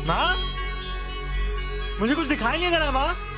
माँ, मुझे कुछ दिखाई नहीं दे रहा माँ।